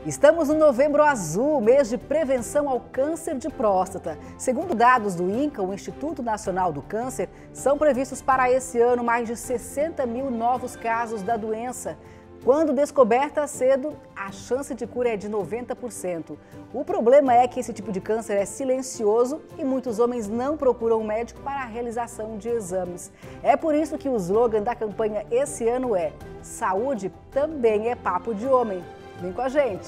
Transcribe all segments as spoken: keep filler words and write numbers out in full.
Estamos no Novembro Azul, mês de prevenção ao câncer de próstata. Segundo dados do INCA, o Instituto Nacional do Câncer, são previstos para esse ano mais de sessenta mil novos casos da doença. Quando descoberta cedo, a chance de cura é de noventa por cento. O problema é que esse tipo de câncer é silencioso e muitos homens não procuram um médico para a realização de exames. É por isso que o slogan da campanha esse ano é: saúde também é papo de homem. Vem com a gente!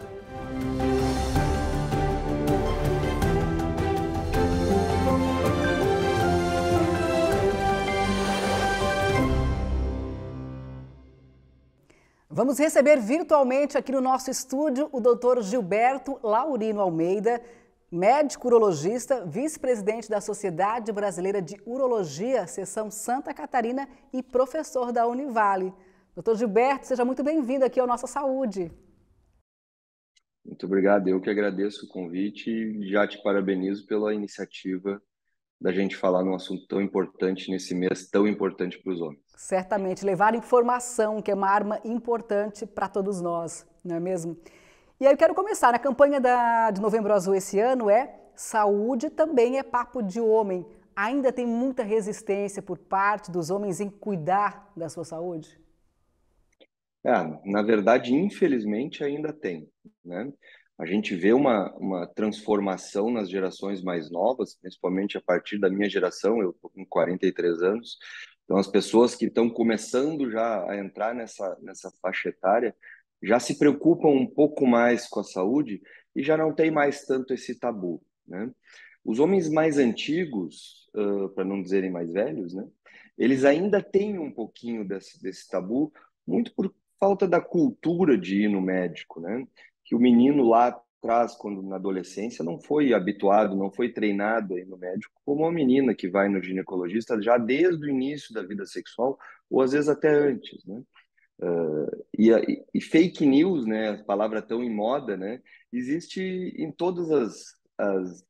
Vamos receber virtualmente aqui no nosso estúdio o doutor Gilberto Laurino Almeida, médico urologista, vice-presidente da Sociedade Brasileira de Urologia, seção Santa Catarina e professor da Univale. doutor Gilberto, seja muito bem-vindo aqui ao Nossa Saúde. Muito obrigado, eu que agradeço o convite e já te parabenizo pela iniciativa da gente falar num assunto tão importante nesse mês tão importante para os homens. Certamente, levar informação, que é uma arma importante para todos nós, não é mesmo? E aí eu quero começar, a campanha da, de Novembro Azul esse ano é saúde também é papo de homem. Ainda tem muita resistência por parte dos homens em cuidar da sua saúde? É, na verdade, infelizmente, ainda tem, né? A gente vê uma, uma transformação nas gerações mais novas, principalmente a partir da minha geração, eu estou com quarenta e três anos, então as pessoas que estão começando já a entrar nessa, nessa faixa etária já se preocupam um pouco mais com a saúde e já não tem mais tanto esse tabu, né? Os homens mais antigos, uh, para não dizerem mais velhos, né? Eles ainda têm um pouquinho desse, desse tabu, muito por falta da cultura de ir no médico, né? Que o menino lá atrás, quando na adolescência, não foi habituado, não foi treinado a ir no médico, como a menina que vai no ginecologista já desde o início da vida sexual, ou às vezes até antes, né? Uh, e, a, e fake news, né? A palavra tão em moda, né? Existe em todas as, as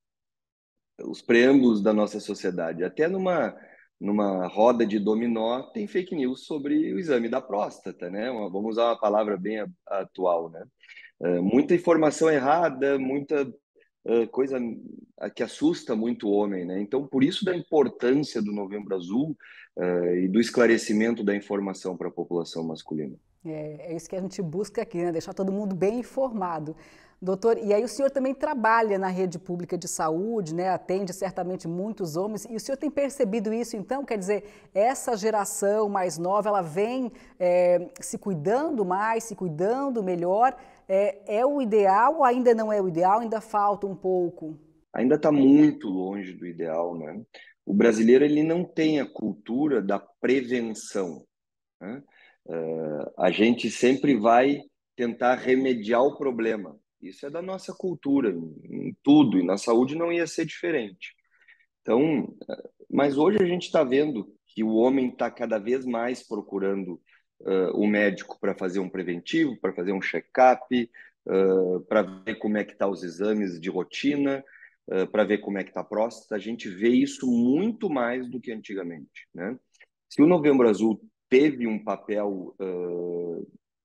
os preâmbulos da nossa sociedade. Até numa numa roda de dominó tem fake news sobre o exame da próstata, né? Uma, vamos usar uma palavra bem a, atual, né? Uh, muita informação errada, muita uh, coisa que assusta muito o homem, né? Então, por isso da importância do Novembro Azul uh, e do esclarecimento da informação para a população masculina. É, é isso que a gente busca aqui, né? Deixar todo mundo bem informado. Doutor, e aí o senhor também trabalha na rede pública de saúde, né? Atende certamente muitos homens, e o senhor tem percebido isso então? Quer dizer, essa geração mais nova, ela vem é, se cuidando mais, se cuidando melhor, é, é o ideal ou ainda não é o ideal, ainda falta um pouco? Ainda está muito longe do ideal, né? O brasileiro ele não tem a cultura da prevenção, né? Uh, a gente sempre vai tentar remediar o problema. Isso é da nossa cultura, em, em tudo, e na saúde não ia ser diferente. Então, uh, mas hoje a gente está vendo que o homem está cada vez mais procurando uh, o médico para fazer um preventivo, para fazer um check-up, uh, para ver como é que tá os exames de rotina, uh, para ver como é que está a próstata. A gente vê isso muito mais do que antigamente, né? Se o Novembro Azul teve um papel uh,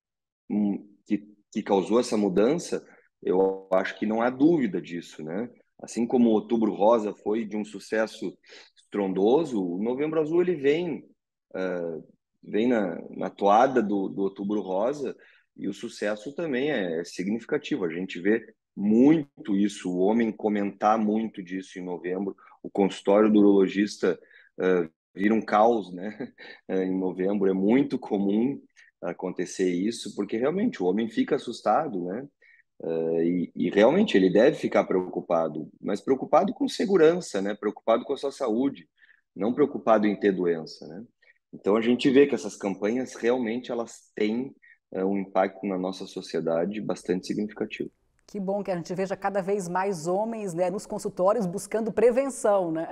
um, que, que causou essa mudança, eu acho que não há dúvida disso, né? Assim como o Outubro Rosa foi de um sucesso estrondoso, o Novembro Azul ele vem, uh, vem na, na toada do, do Outubro Rosa e o sucesso também é significativo. A gente vê muito isso, o homem comentar muito disso em novembro, o consultório do urologista uh, vira um caos, né? Em novembro é muito comum acontecer isso, porque realmente o homem fica assustado, né? Uh, e, e realmente ele deve ficar preocupado, mas preocupado com segurança, né? Preocupado com a sua saúde, não preocupado em ter doença, né? Então a gente vê que essas campanhas realmente elas têm uh, um impacto na nossa sociedade bastante significativo. Que bom que a gente veja cada vez mais homens, né, nos consultórios buscando prevenção, né?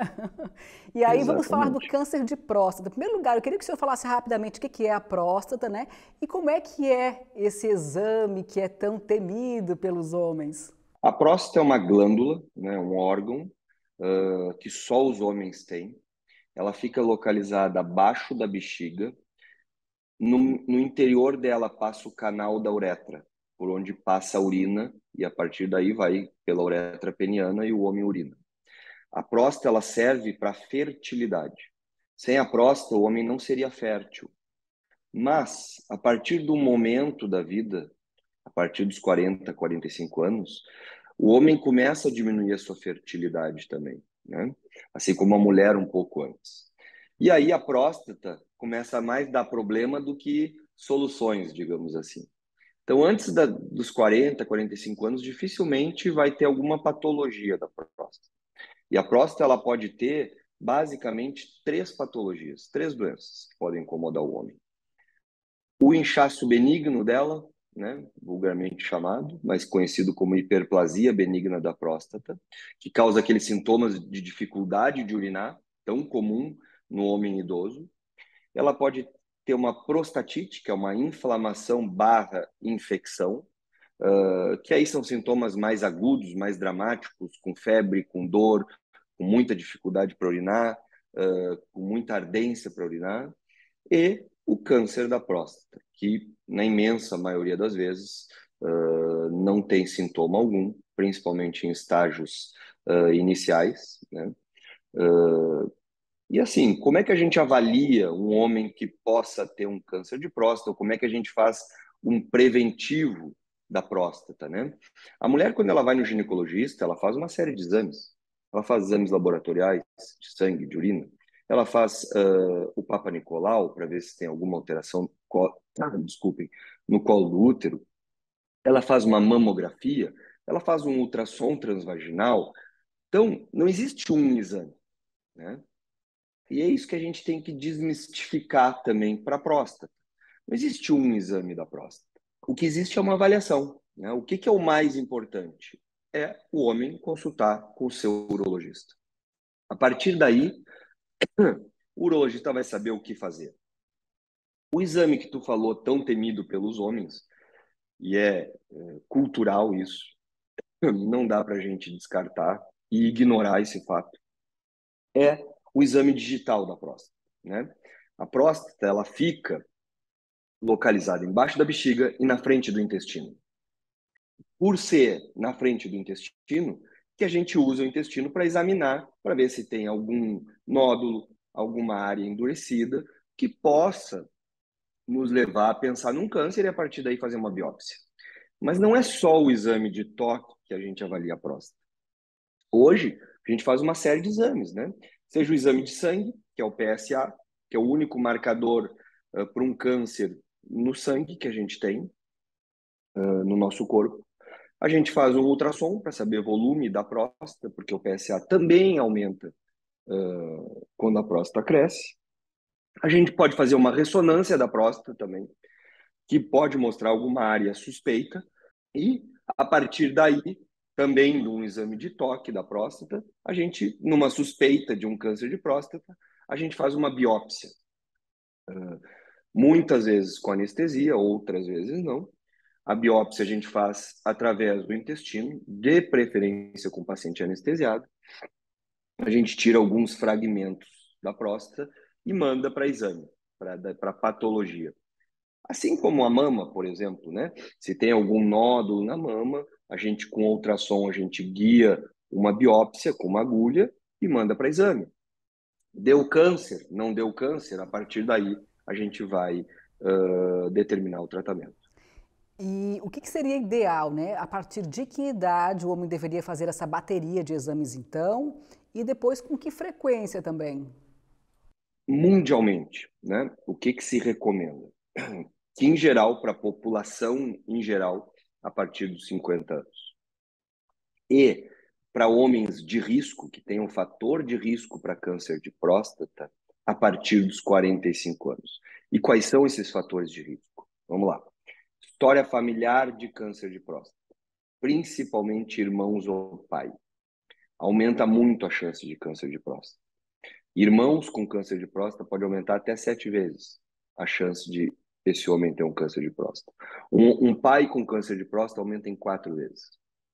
E aí vamos falar do Exatamente. câncer de próstata. Em primeiro lugar, eu queria que o senhor falasse rapidamente o que é a próstata, né? E como é que é esse exame que é tão temido pelos homens? A próstata é uma glândula, né, um órgão uh, que só os homens têm. Ela fica localizada abaixo da bexiga. No, no interior dela passa o canal da uretra. por onde passa a urina, e a partir daí vai pela uretra peniana e o homem urina. A próstata ela serve para fertilidade. Sem a próstata, o homem não seria fértil. Mas, a partir do momento da vida, a partir dos quarenta, quarenta e cinco anos, o homem começa a diminuir a sua fertilidade também, né? Assim como a mulher um pouco antes. E aí a próstata começa a mais dar problema do que soluções, digamos assim. Então, antes da, dos quarenta, quarenta e cinco anos, dificilmente vai ter alguma patologia da próstata. E a próstata ela pode ter, basicamente, três patologias, três doenças que podem incomodar o homem. O inchaço benigno dela, né, vulgarmente chamado, mas conhecido como hiperplasia benigna da próstata, que causa aqueles sintomas de dificuldade de urinar, tão comum no homem idoso. Ela pode ter uma prostatite, que é uma inflamação barra infecção, uh, que aí são sintomas mais agudos, mais dramáticos, com febre, com dor, com muita dificuldade para urinar, uh, com muita ardência para urinar, e o câncer da próstata, que na imensa maioria das vezes uh, não tem sintoma algum, principalmente em estágios uh, iniciais, né? Uh, e assim, como é que a gente avalia um homem que possa ter um câncer de próstata? Como é que a gente faz um preventivo da próstata, né? A mulher, quando ela vai no ginecologista, ela faz uma série de exames. Ela faz exames laboratoriais de sangue, de urina. Ela faz uh, o Papa Nicolau para ver se tem alguma alteração, ah, desculpem, no colo do útero. Ela faz uma mamografia. Ela faz um ultrassom transvaginal. Então, não existe um exame, né? E é isso que a gente tem que desmistificar também para a próstata. Não existe um exame da próstata. O que existe é uma avaliação, né? O que, que é o mais importante? É o homem consultar com o seu urologista. A partir daí, o urologista vai saber o que fazer. O exame que tu falou, tão temido pelos homens, e é, é cultural isso, não dá para a gente descartar e ignorar esse fato, é o exame digital da próstata, né? A próstata, ela fica localizada embaixo da bexiga e na frente do intestino. Por ser na frente do intestino, que a gente usa o intestino para examinar, para ver se tem algum nódulo, alguma área endurecida, que possa nos levar a pensar num câncer e a partir daí fazer uma biópsia. Mas não é só o exame de toque que a gente avalia a próstata. Hoje, a gente faz uma série de exames, né? Seja o exame de sangue, que é o P S A, que é o único marcador uh, para um câncer no sangue que a gente tem uh, no nosso corpo. A gente faz um ultrassom para saber o volume da próstata, porque o P S A também aumenta uh, quando a próstata cresce. A gente pode fazer uma ressonância da próstata também, que pode mostrar alguma área suspeita. E, a partir daí, também de um exame de toque da próstata, a gente, numa suspeita de um câncer de próstata, a gente faz uma biópsia. Uh, muitas vezes com anestesia, outras vezes não. A biópsia a gente faz através do intestino, de preferência com o paciente anestesiado. A gente tira alguns fragmentos da próstata e manda para exame, para patologia. Assim como a mama, por exemplo, né? Se tem algum nódulo na mama, a gente com ultrassom a gente guia uma biópsia com uma agulha e manda para exame. Deu câncer, não deu câncer, a partir daí a gente vai uh, determinar o tratamento. E o que, que seria ideal, né? A partir de que idade o homem deveria fazer essa bateria de exames, então? E depois com que frequência também? Mundialmente, né? O que, que se recomenda? Que, em geral, para a população em geral, a partir dos cinquenta anos. E para homens de risco, que têm um fator de risco para câncer de próstata, a partir dos quarenta e cinco anos. E quais são esses fatores de risco? Vamos lá. História familiar de câncer de próstata, principalmente irmãos ou pai. Aumenta muito a chance de câncer de próstata. Irmãos com câncer de próstata pode aumentar até sete vezes a chance de esse homem ter um câncer de próstata. Um, um pai com câncer de próstata aumenta em quatro vezes.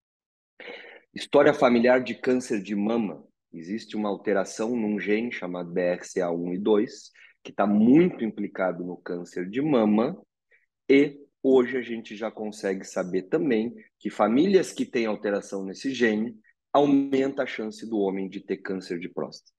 História familiar de câncer de mama. Existe uma alteração num gene chamado B R C A um e dois, que está muito implicado no câncer de mama e hoje a gente já consegue saber também que famílias que têm alteração nesse gene aumenta a chance do homem de ter câncer de próstata.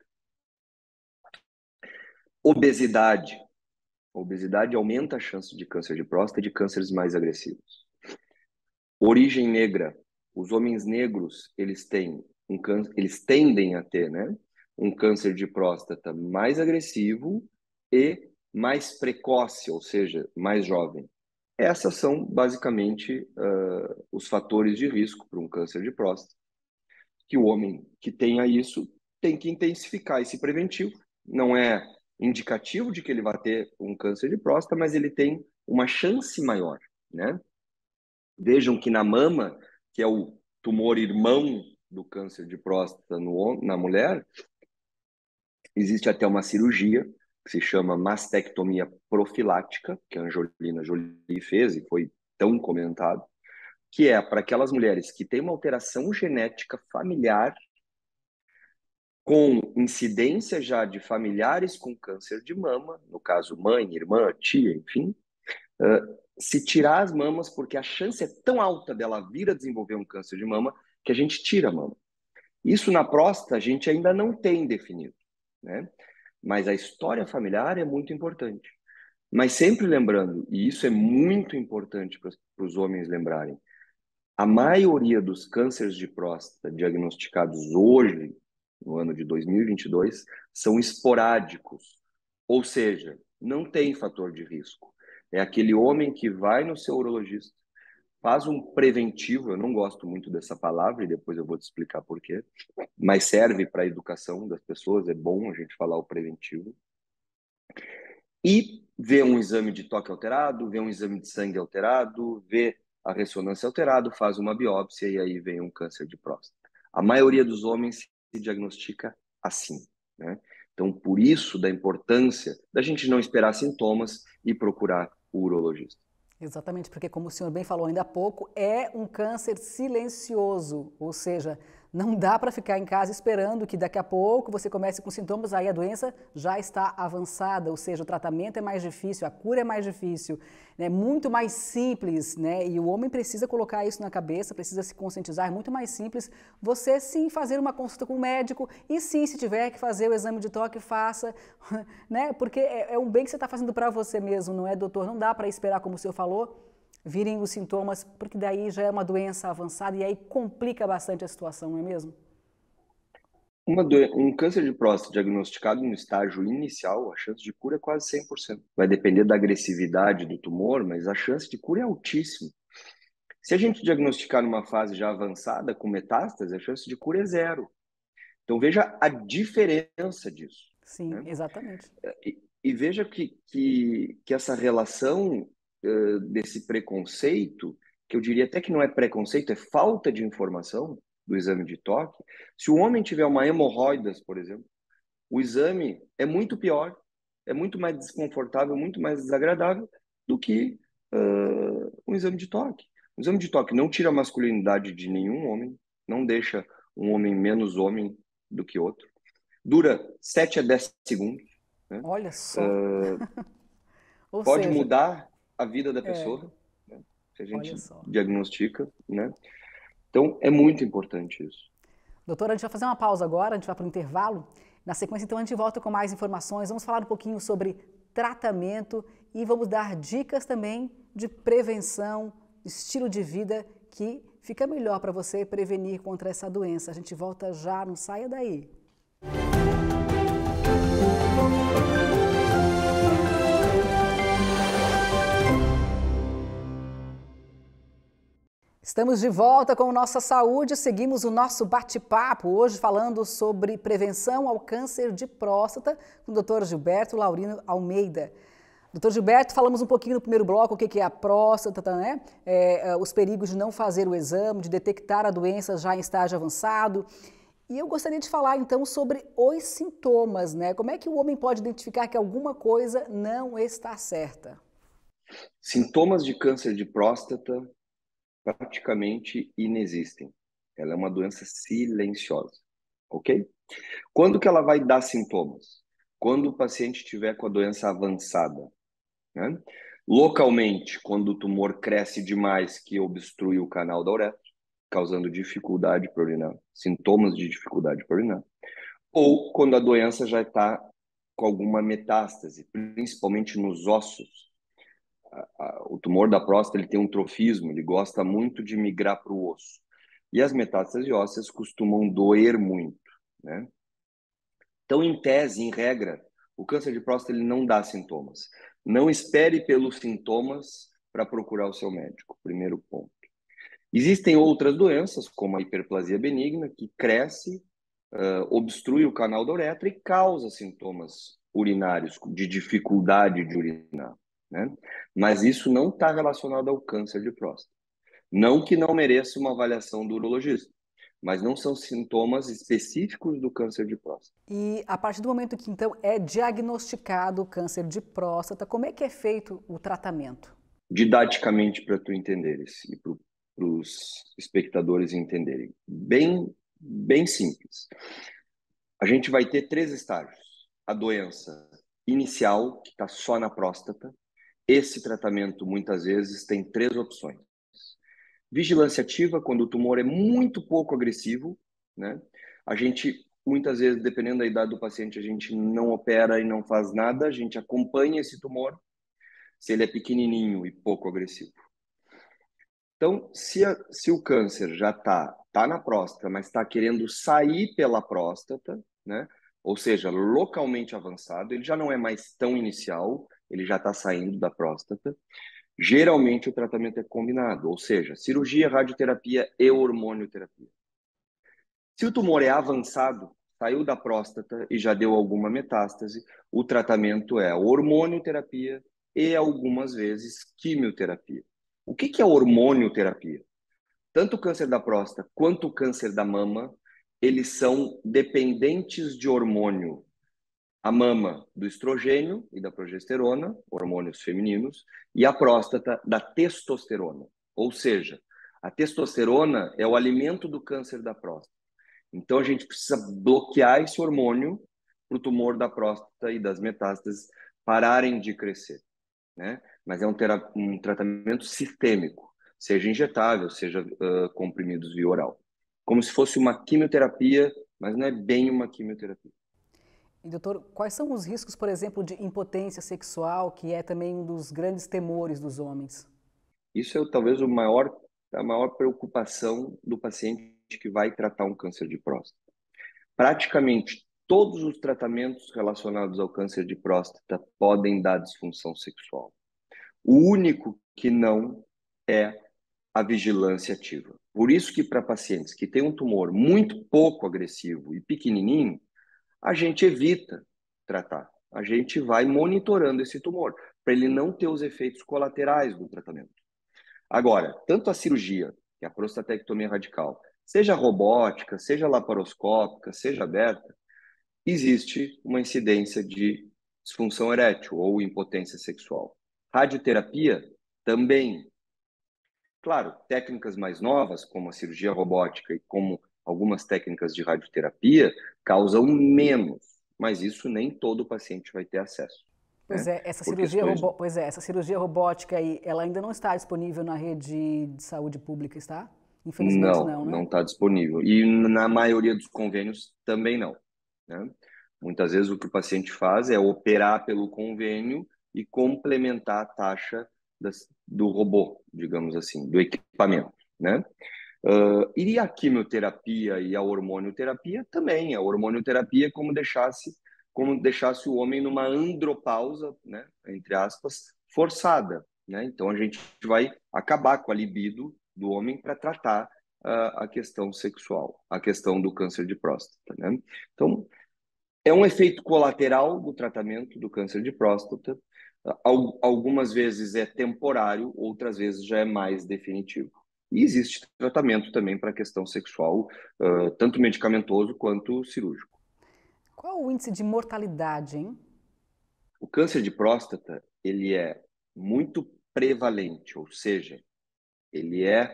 Obesidade. A obesidade aumenta a chance de câncer de próstata e de cânceres mais agressivos. Origem negra. Os homens negros, eles têm um câncer, eles tendem a ter, né, um câncer de próstata mais agressivo e mais precoce, ou seja, mais jovem. Essas são basicamente uh, os fatores de risco para um câncer de próstata. Que o homem que tenha isso tem que intensificar esse preventivo. Não é indicativo de que ele vai ter um câncer de próstata, mas ele tem uma chance maior, né? Vejam que na mama, que é o tumor irmão do câncer de próstata no, na mulher, existe até uma cirurgia que se chama mastectomia profilática, que a Angelina Jolie fez e foi tão comentado, que é para aquelas mulheres que têm uma alteração genética familiar com incidência já de familiares com câncer de mama, no caso mãe, irmã, tia, enfim, uh, se tirar as mamas, porque a chance é tão alta dela vir a desenvolver um câncer de mama, que a gente tira a mama. Isso na próstata a gente ainda não tem definido, né? Mas a história familiar é muito importante. Mas sempre lembrando, e isso é muito importante para os homens lembrarem, a maioria dos cânceres de próstata diagnosticados hoje, no ano de dois mil e vinte e dois, são esporádicos. Ou seja, não tem fator de risco. É aquele homem que vai no seu urologista, faz um preventivo, eu não gosto muito dessa palavra, e depois eu vou te explicar por quê, mas serve para a educação das pessoas, é bom a gente falar o preventivo. E vê um exame de toque alterado, vê um exame de sangue alterado, vê a ressonância alterada, faz uma biópsia e aí vem um câncer de próstata. A maioria dos homens se diagnostica assim, né? Então, por isso da importância da gente não esperar sintomas e procurar o urologista. Exatamente, porque como o senhor bem falou ainda há pouco, é um câncer silencioso, ou seja, não dá para ficar em casa esperando que daqui a pouco você comece com sintomas, aí a doença já está avançada, ou seja, o tratamento é mais difícil, a cura é mais difícil, é, né, muito mais simples, né? E o homem precisa colocar isso na cabeça, precisa se conscientizar, é muito mais simples você sim fazer uma consulta com o médico e sim, se tiver que fazer o exame de toque, faça, né? Porque é, é um bem que você está fazendo para você mesmo, não é, doutor? Não dá para esperar, como o senhor falou, virem os sintomas, porque daí já é uma doença avançada e aí complica bastante a situação, não é mesmo? Uma do... Um câncer de próstata diagnosticado no estágio inicial, a chance de cura é quase cem por cento. Vai depender da agressividade do tumor, mas a chance de cura é altíssima. Se a gente diagnosticar numa fase já avançada, com metástase, a chance de cura é zero. Então veja a diferença disso. Sim, né? exatamente. E, e veja que, que, que essa relação uh, desse preconceito, que eu diria até que não é preconceito, é falta de informação do exame de toque. Se o homem tiver uma hemorroidas, por exemplo, o exame é muito pior, é muito mais desconfortável, muito mais desagradável do que uh, um exame de toque. O exame de toque não tira a masculinidade de nenhum homem, não deixa um homem menos homem do que outro. Dura sete a dez segundos. Né? Olha só. Uh, Ou pode seja, mudar a vida da é, pessoa, né? Se a olha gente só. diagnostica, né? Então, é muito importante isso. Doutora, a gente vai fazer uma pausa agora, a gente vai para o intervalo. Na sequência, então, a gente volta com mais informações. Vamos falar um pouquinho sobre tratamento e vamos dar dicas também de prevenção, estilo de vida que fica melhor para você prevenir contra essa doença. A gente volta já, não saia daí. Estamos de volta com Nossa Saúde, seguimos o nosso bate-papo, hoje falando sobre prevenção ao câncer de próstata, com o doutor Gilberto Laurino Almeida. doutor Gilberto, falamos um pouquinho no primeiro bloco o que é a próstata, né? É, os perigos de não fazer o exame, de detectar a doença já em estágio avançado. E eu gostaria de falar então sobre os sintomas, né? Como é que o homem pode identificar que alguma coisa não está certa? Sintomas de câncer de próstata praticamente inexistem. Ela é uma doença silenciosa, ok? Quando que ela vai dar sintomas? Quando o paciente estiver com a doença avançada, né? Localmente, quando o tumor cresce demais, que obstrui o canal da uretra, causando dificuldade para urinar, sintomas de dificuldade para urinar. Ou quando a doença já está com alguma metástase, principalmente nos ossos. O tumor da próstata ele tem um trofismo, ele gosta muito de migrar para o osso. E as metástases ósseas costumam doer muito, né? Então, em tese, em regra, o câncer de próstata ele não dá sintomas. Não espere pelos sintomas para procurar o seu médico, primeiro ponto. Existem outras doenças, como a hiperplasia benigna, que cresce, uh, obstrui o canal da uretra e causa sintomas urinários, de dificuldade de urinar, né? Mas isso não está relacionado ao câncer de próstata. Não que não mereça uma avaliação do urologista, mas não são sintomas específicos do câncer de próstata. E a partir do momento que, então, é diagnosticado o câncer de próstata, como é que é feito o tratamento? Didaticamente, para tu entenderes e para os espectadores entenderem. Bem, bem simples. A gente vai ter três estágios. A doença inicial, que está só na próstata. Esse tratamento, muitas vezes, tem três opções. Vigilância ativa, quando o tumor é muito pouco agressivo, né? A gente, muitas vezes, dependendo da idade do paciente, a gente não opera e não faz nada, a gente acompanha esse tumor, se ele é pequenininho e pouco agressivo. Então, se, a, se o câncer já está tá na próstata, mas está querendo sair pela próstata, né? Ou seja, localmente avançado, ele já não é mais tão inicial, ele já está saindo da próstata. Geralmente o tratamento é combinado, ou seja, cirurgia, radioterapia e hormonioterapia. Se o tumor é avançado, saiu da próstata e já deu alguma metástase, o tratamento é hormonioterapia e algumas vezes quimioterapia. O que é hormonioterapia? Tanto o câncer da próstata quanto o câncer da mama, eles são dependentes de hormônio. A mama do estrogênio e da progesterona, hormônios femininos, e a próstata da testosterona. Ou seja, a testosterona é o alimento do câncer da próstata. Então a gente precisa bloquear esse hormônio para o tumor da próstata e das metástases pararem de crescer, né? Mas é um, um tratamento sistêmico, seja injetável, seja uh, comprimidos via oral. Como se fosse uma quimioterapia, mas não é bem uma quimioterapia. E, doutor, quais são os riscos, por exemplo, de impotência sexual, que é também um dos grandes temores dos homens? Isso é talvez o maior, a maior preocupação do paciente que vai tratar um câncer de próstata. Praticamente todos os tratamentos relacionados ao câncer de próstata podem dar disfunção sexual. O único que não é a vigilância ativa. Por isso que para pacientes que têm um tumor muito pouco agressivo e pequenininho, a gente evita tratar. A gente vai monitorando esse tumor, para ele não ter os efeitos colaterais do tratamento. Agora, tanto a cirurgia, que é a prostatectomia radical, seja robótica, seja laparoscópica, seja aberta, existe uma incidência de disfunção erétil ou impotência sexual. Radioterapia também. Claro, técnicas mais novas, como a cirurgia robótica e como algumas técnicas de radioterapia, causam menos, mas isso nem todo paciente vai ter acesso. Pois né? é, essa Por cirurgia, questões... robó... pois é, essa cirurgia robótica aí, ela ainda não está disponível na rede de saúde pública, está? Infelizmente Não, não, não né? está disponível. E na maioria dos convênios também não. Né? Muitas vezes o que o paciente faz é operar pelo convênio e complementar a taxa das, do robô, digamos assim, do equipamento. Né? Uh, e a quimioterapia e a hormonioterapia também. A hormonioterapia é como deixasse, como deixasse o homem numa andropausa, né, entre aspas, forçada. Né? Então a gente vai acabar com a libido do homem para tratar uh, a questão sexual, a questão do câncer de próstata. Né? Então é um efeito colateral do tratamento do câncer de próstata. Uh, algumas vezes é temporário, outras vezes já é mais definitivo. E existe tratamento também para a questão sexual, uh, tanto medicamentoso quanto cirúrgico. Qual o índice de mortalidade, hein? O câncer de próstata, ele é muito prevalente, ou seja, ele é,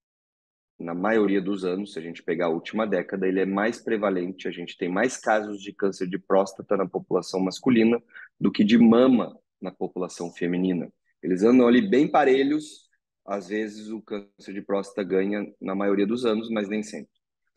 na maioria dos anos, se a gente pegar a última década, ele é mais prevalente, a gente tem mais casos de câncer de próstata na população masculina do que de mama na população feminina. Eles andam ali bem parelhos, às vezes o câncer de próstata ganha na maioria dos anos, mas nem sempre.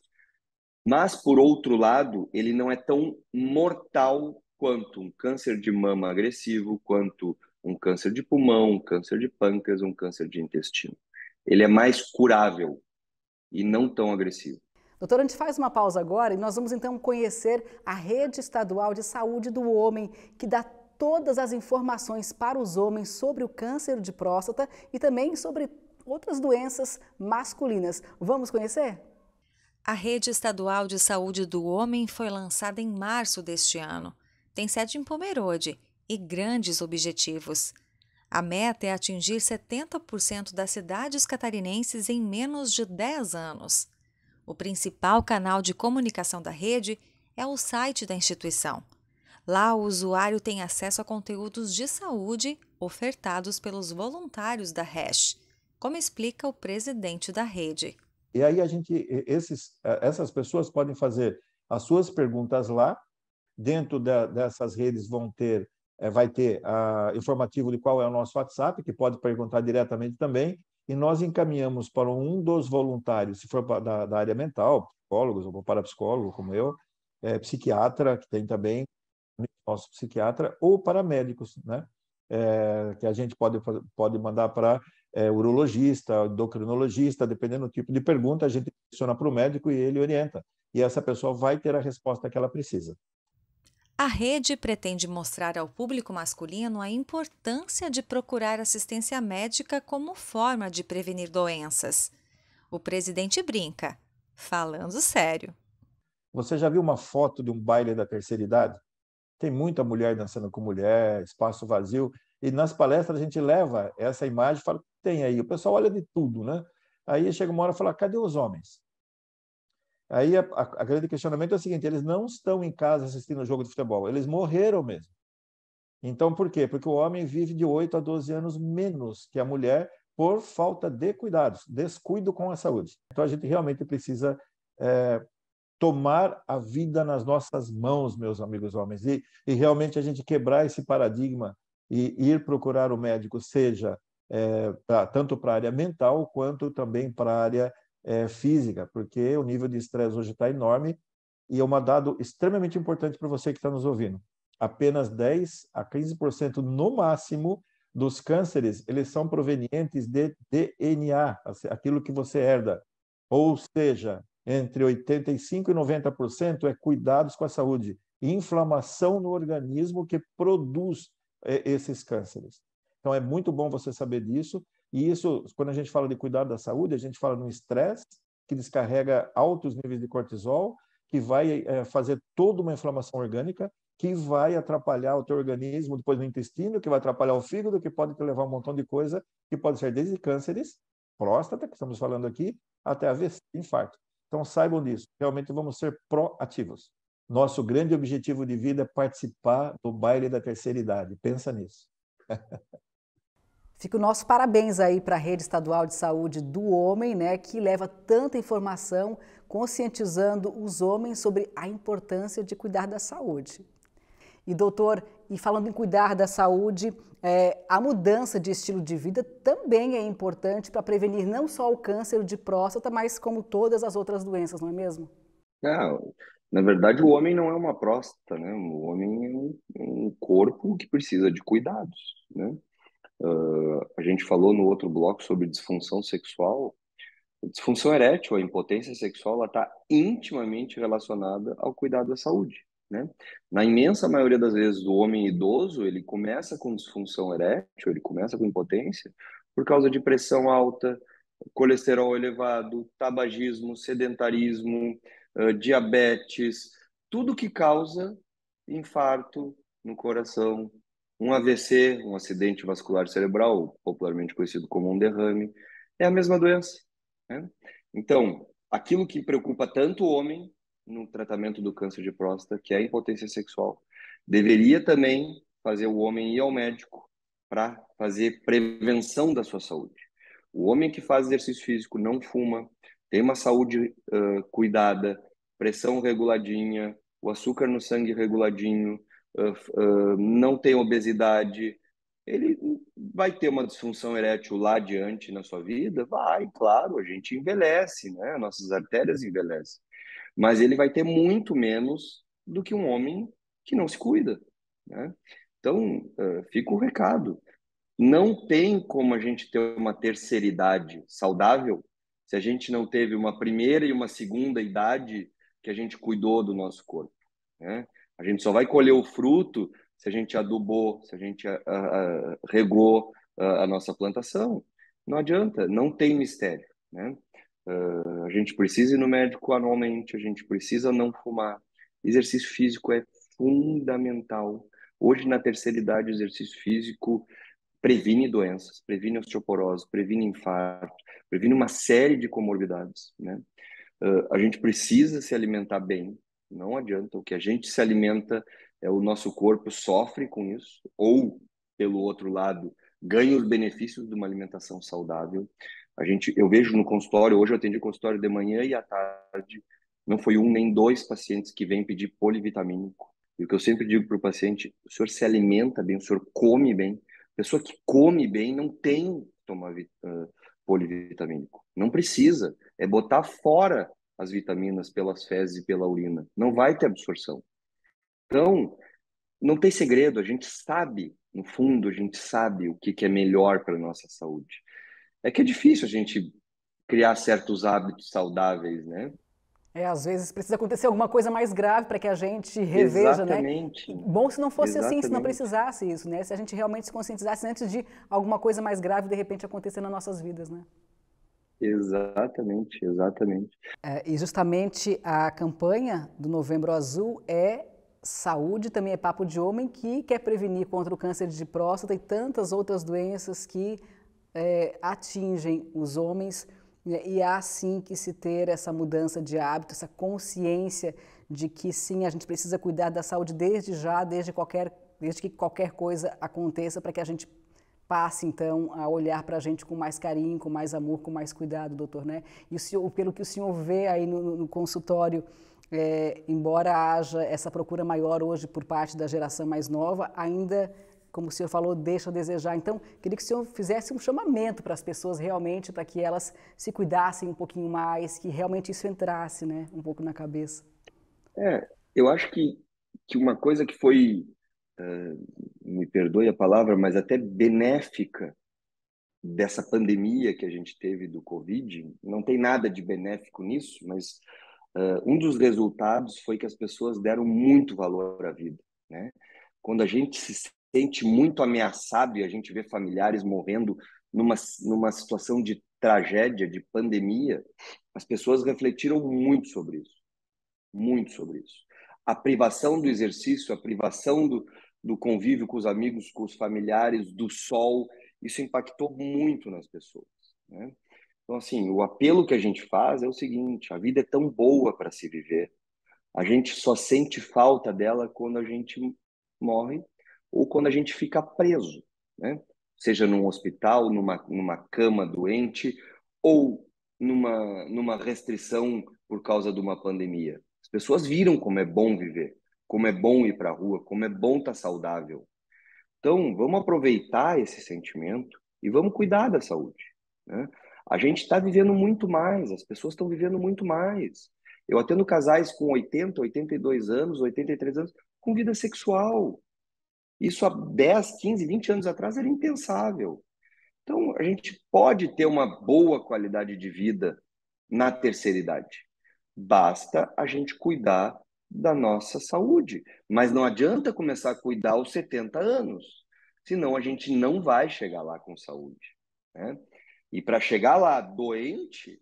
Mas, por outro lado, ele não é tão mortal quanto um câncer de mama agressivo, quanto um câncer de pulmão, um câncer de pâncreas, um câncer de intestino. Ele é mais curável e não tão agressivo. Doutora, a gente faz uma pausa agora e nós vamos então conhecer a Rede Estadual de Saúde do Homem, que dá todas as informações para os homens sobre o câncer de próstata e também sobre outras doenças masculinas. Vamos conhecer? A Rede Estadual de Saúde do Homem foi lançada em março deste ano. Tem sede em Pomerode e grandes objetivos. A meta é atingir setenta por cento das cidades catarinenses em menos de dez anos. O principal canal de comunicação da rede é o site da instituição. Lá, o usuário tem acesso a conteúdos de saúde ofertados pelos voluntários da R E S H, como explica o presidente da rede. E aí a gente, esses, essas pessoas podem fazer as suas perguntas lá. Dentro da, dessas redes vão ter, vai ter a, informativo de qual é o nosso WhatsApp, que pode perguntar diretamente também, e nós encaminhamos para um dos voluntários, se for da, da área mental, psicólogos ou parapsicólogo, como eu, é, psiquiatra, que tem também, nosso psiquiatra, ou para médicos, né? É, que a gente pode, pode mandar para é, urologista, endocrinologista, dependendo do tipo de pergunta, a gente direciona para o médico e ele orienta. E essa pessoa vai ter a resposta que ela precisa. A rede pretende mostrar ao público masculino a importância de procurar assistência médica como forma de prevenir doenças. O presidente brinca, falando sério. Você já viu uma foto de um baile da terceira idade? Tem muita mulher dançando com mulher, espaço vazio, e nas palestras a gente leva essa imagem e fala, tem aí, o pessoal olha de tudo, né? Aí chega uma hora e fala, cadê os homens? Aí a, a, a grande questionamento é o seguinte, eles não estão em casa assistindo o jogo de futebol, eles morreram mesmo. Então, por quê? Porque o homem vive de oito a doze anos menos que a mulher por falta de cuidados, descuido com a saúde. Então, a gente realmente precisa é, tomar a vida nas nossas mãos, meus amigos homens, e, e realmente a gente quebrar esse paradigma e ir procurar o médico, seja é, pra, tanto para a área mental, quanto também para a área é, física, porque o nível de estresse hoje está enorme e é um dado extremamente importante para você que está nos ouvindo. Apenas dez a quinze por cento no máximo dos cânceres, eles são provenientes de D N A, aquilo que você herda. Ou seja, entre oitenta e cinco por cento e noventa por cento é cuidados com a saúde, inflamação no organismo que produz é, esses cânceres. Então, é muito bom você saber disso. E isso, quando a gente fala de cuidar da saúde, a gente fala no estresse, que descarrega altos níveis de cortisol, que vai é, fazer toda uma inflamação orgânica, que vai atrapalhar o teu organismo, depois no intestino, que vai atrapalhar o fígado, que pode te levar a um montão de coisa, que pode ser desde cânceres, próstata, que estamos falando aqui, até A V C, infarto. Então, saibam disso. Realmente vamos ser proativos. Nosso grande objetivo de vida é participar do baile da terceira idade. Pensa nisso. Fica o nosso parabéns aí para a Rede Estadual de Saúde do Homem, né, que leva tanta informação, conscientizando os homens sobre a importância de cuidar da saúde. E doutor, e falando em cuidar da saúde, é, a mudança de estilo de vida também é importante para prevenir não só o câncer de próstata, mas como todas as outras doenças, não é mesmo? Não, na verdade, o homem não é uma próstata, né? O homem é um, um corpo que precisa de cuidados, né? Uh, a gente falou no outro bloco sobre disfunção sexual. A disfunção erétil, a impotência sexual, ela está intimamente relacionada ao cuidado da saúde, né? Na imensa maioria das vezes, do homem idoso, ele começa com disfunção erétil, ele começa com impotência por causa de pressão alta, colesterol elevado, tabagismo, sedentarismo, uh, diabetes, tudo que causa infarto no coração, um A V C, um acidente vascular cerebral, popularmente conhecido como um derrame, é a mesma doença, né? Então, aquilo que preocupa tanto o homem no tratamento do câncer de próstata, que é a impotência sexual, deveria também fazer o homem ir ao médico para fazer prevenção da sua saúde. O homem que faz exercício físico, não fuma, tem uma saúde uh, cuidada, pressão reguladinha, o açúcar no sangue reguladinho, uh, uh, não tem obesidade, ele vai ter uma disfunção erétil lá adiante na sua vida? Vai, claro, a gente envelhece, né? Nossas artérias envelhecem. Mas ele vai ter muito menos do que um homem que não se cuida, né? Então, uh, fica o recado. Não tem como a gente ter uma terceira idade saudável se a gente não teve uma primeira e uma segunda idade que a gente cuidou do nosso corpo, né? A gente só vai colher o fruto se a gente adubou, se a gente uh, uh, regou uh, a nossa plantação. Não adianta, não tem mistério, né? Uh, a gente precisa ir no médico anualmente, a gente precisa não fumar. Exercício físico é fundamental. Hoje, na terceira idade, o exercício físico previne doenças, previne osteoporose, previne infarto, previne uma série de comorbidades, né? Uh, a gente precisa se alimentar bem, não adianta. O que a gente se alimenta, é o nosso corpo sofre com isso, ou, pelo outro lado, ganha os benefícios de uma alimentação saudável. A gente, eu vejo no consultório, hoje eu atendi consultório de manhã e à tarde, não foi um nem dois pacientes que vêm pedir polivitamínico. E o que eu sempre digo para o paciente, o senhor se alimenta bem, o senhor come bem. A pessoa que come bem não tem que tomar uh, polivitamínico. Não precisa. É botar fora as vitaminas pelas fezes e pela urina. Não vai ter absorção. Então, não tem segredo. A gente sabe, no fundo, a gente sabe o que, que é melhor para a nossa saúde. É que é difícil a gente criar certos hábitos saudáveis, né? É, às vezes precisa acontecer alguma coisa mais grave para que a gente reveja, Exatamente. né? Bom se não fosse Exatamente. assim, se não precisasse isso, né? Se a gente realmente se conscientizasse antes de alguma coisa mais grave de repente acontecer nas nossas vidas, né? Exatamente, exatamente. É, e justamente a campanha do Novembro Azul é saúde, também é papo de homem que quer prevenir contra o câncer de próstata e tantas outras doenças que é, atingem os homens. E há sim que se ter essa mudança de hábito, essa consciência de que sim, a gente precisa cuidar da saúde desde já, desde, qualquer, desde que qualquer coisa aconteça, para que a gente passe então a olhar para a gente com mais carinho, com mais amor, com mais cuidado, doutor, né? E o senhor, pelo que o senhor vê aí no, no consultório, é, embora haja essa procura maior hoje por parte da geração mais nova, ainda, como o senhor falou, deixa a desejar. Então, queria que o senhor fizesse um chamamento para as pessoas realmente, para que elas se cuidassem um pouquinho mais, que realmente isso entrasse, né, um pouco na cabeça. É, eu acho que, que uma coisa que foi, uh, me perdoe a palavra, mas até benéfica dessa pandemia que a gente teve do Covid, não tem nada de benéfico nisso, mas uh, um dos resultados foi que as pessoas deram muito valor à vida, né? Quando a gente se sente muito ameaçado e a gente vê familiares morrendo numa, numa situação de tragédia, de pandemia, as pessoas refletiram muito sobre isso, muito sobre isso. A privação do exercício, a privação do, do convívio com os amigos, com os familiares, do sol, isso impactou muito nas pessoas, né? Então, assim, o apelo que a gente faz é o seguinte: a vida é tão boa para se viver, a gente só sente falta dela quando a gente morre ou quando a gente fica preso, né? Seja num hospital, numa, numa cama doente ou numa, numa restrição por causa de uma pandemia. As pessoas viram como é bom viver, como é bom ir para a rua, como é bom estar saudável. Então, vamos aproveitar esse sentimento e vamos cuidar da saúde, né? A gente está vivendo muito mais, as pessoas estão vivendo muito mais. Eu atendo casais com oitenta, oitenta e dois anos, oitenta e três anos, com vida sexual. Isso há dez, quinze, vinte anos atrás era impensável. Então, a gente pode ter uma boa qualidade de vida na terceira idade. Basta a gente cuidar da nossa saúde. Mas não adianta começar a cuidar aos setenta anos, senão a gente não vai chegar lá com saúde, né? E para chegar lá doente,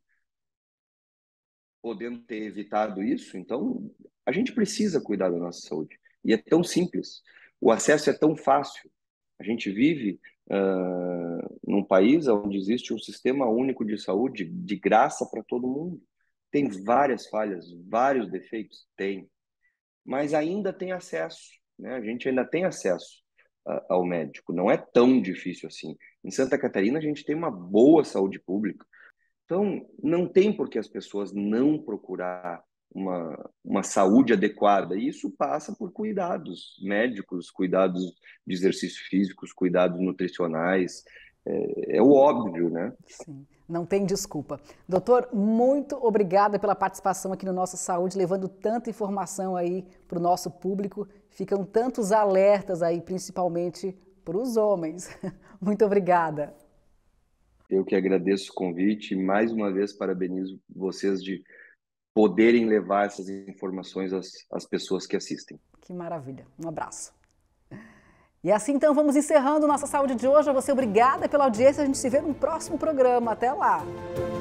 podendo ter evitado isso, então a gente precisa cuidar da nossa saúde. E é tão simples. O acesso é tão fácil. A gente vive uh, num país onde existe um sistema único de saúde de graça para todo mundo. Tem várias falhas, vários defeitos? Tem. Mas ainda tem acesso, né? A gente ainda tem acesso uh, ao médico. Não é tão difícil assim. Em Santa Catarina, a gente tem uma boa saúde pública. Então, não tem por que as pessoas não procurar uma, uma saúde adequada. E isso passa por cuidados médicos, cuidados de exercícios físicos, cuidados nutricionais. É, é o óbvio, né? Sim, não tem desculpa. Doutor, muito obrigada pela participação aqui no Nossa Saúde, levando tanta informação aí para o nosso público. Ficam tantos alertas aí, principalmente para os homens. Muito obrigada. Eu que agradeço o convite e mais uma vez parabenizo vocês de poderem levar essas informações às, às pessoas que assistem. Que maravilha. Um abraço. E assim então vamos encerrando Nossa Saúde de hoje. A você obrigada pela audiência. A gente se vê no próximo programa. Até lá.